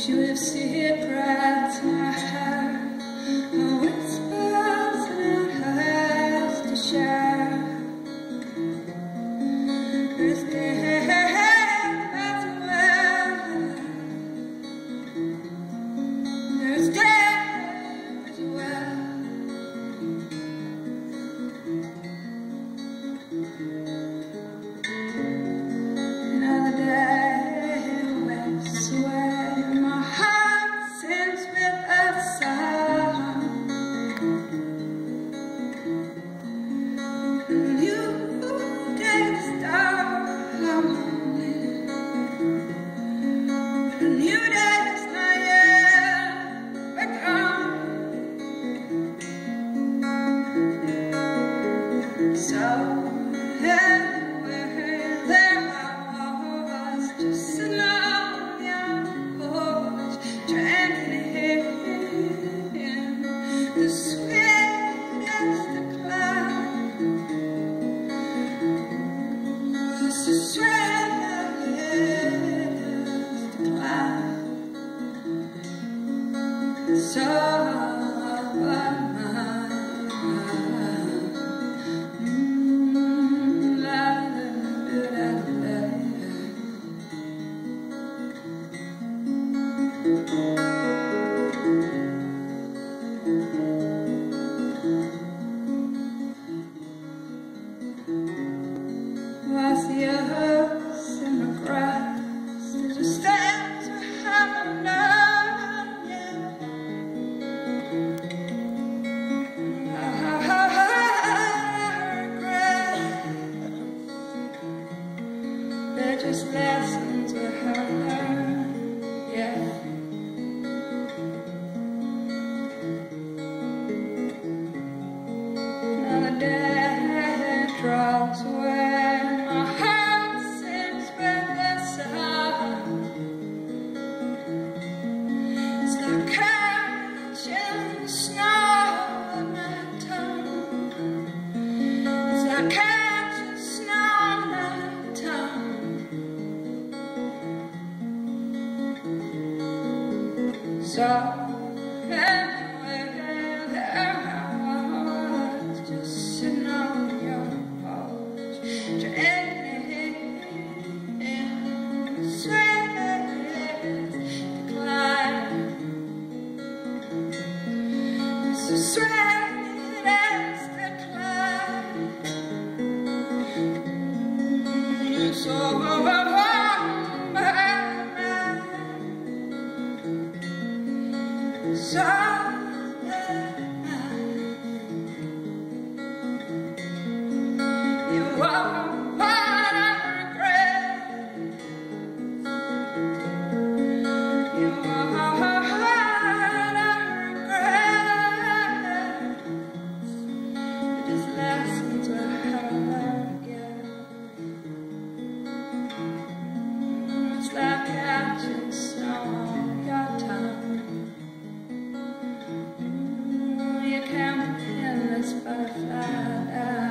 with secrets in her heart, her whispers and her has to share. There's death as well. There's death as well. Another day waits away. My heart sings with a sound. And you take the star I'm holding. And you take the night back on. So just sitting on your porch, drinking in the sweetest decline. It's the sweetest decline. So I see a hearse in the grass. It just stands behind the night, yeah. I regret they're just lessons we haven't learned, yeah. Now the day drops away. So anyway, there I was, just sitting on your porch, drinking in the sweetest decline. It's the sweetest decline. So you are what I regret. You are what I regret. It is lessons we haven't learned yet. It's like catching snow on your tongue. You can't pin this butterfly down.